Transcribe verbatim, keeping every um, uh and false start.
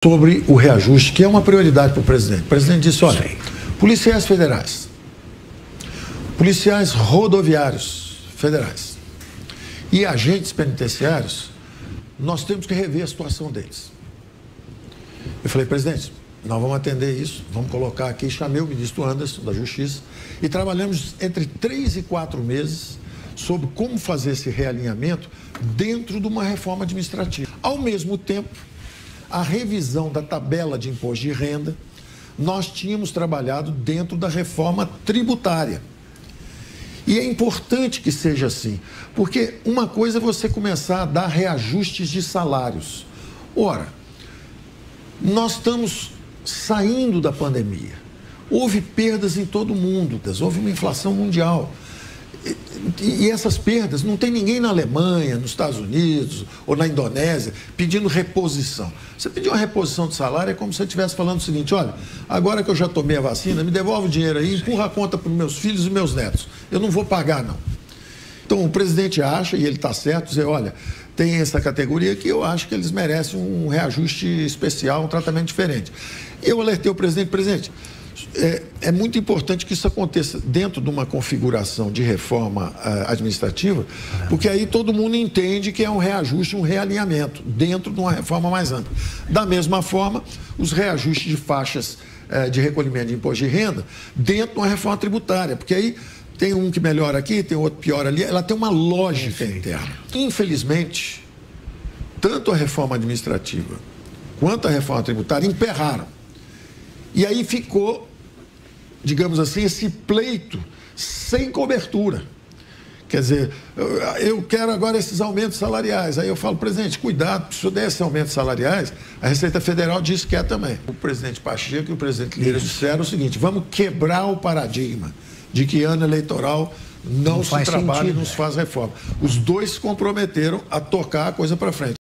sobre o reajuste, que é uma prioridade para o presidente. O presidente disse, olha, Sim. policiais federais, policiais rodoviários federais e agentes penitenciários, nós temos que rever a situação deles. Eu falei, presidente, nós vamos atender isso, vamos colocar aqui, chamei o ministro Anderson, da Justiça, e trabalhamos entre três e quatro meses sobre como fazer esse realinhamento dentro de uma reforma administrativa. Ao mesmo tempo, a revisão da tabela de imposto de renda, nós tínhamos trabalhado dentro da reforma tributária. E é importante que seja assim, porque uma coisa é você começar a dar reajustes de salários. Ora, nós estamos saindo da pandemia. Houve perdas em todo o mundo, houve uma inflação mundial. E essas perdas, não tem ninguém na Alemanha, nos Estados Unidos ou na Indonésia pedindo reposição. Você pedir uma reposição de salário é como se você estivesse falando o seguinte, olha, agora que eu já tomei a vacina, me devolve o dinheiro aí, empurra a conta para os meus filhos e meus netos. Eu não vou pagar, não. Então, o presidente acha, e ele está certo, dizer, olha, tem essa categoria que eu acho que eles merecem um reajuste especial, um tratamento diferente. Eu alertei o presidente, presidente, É, é muito importante que isso aconteça dentro de uma configuração de reforma uh, administrativa, porque aí todo mundo entende que é um reajuste, um realinhamento, dentro de uma reforma mais ampla. Da mesma forma, os reajustes de faixas uh, de recolhimento de imposto de renda dentro de uma reforma tributária, porque aí tem um que melhora aqui, tem outro pior ali, ela tem uma lógica interna. Infelizmente, tanto a reforma administrativa quanto a reforma tributária emperraram. E aí ficou, digamos assim, esse pleito sem cobertura. Quer dizer, eu quero agora esses aumentos salariais. Aí eu falo, presidente, cuidado, se eu der esses aumentos salariais, a Receita Federal diz que quer também. O presidente Pacheco e o presidente Lira disseram o seguinte, vamos quebrar o paradigma de que ano eleitoral não, não se trabalha e não se faz reforma. Os dois se comprometeram a tocar a coisa para frente.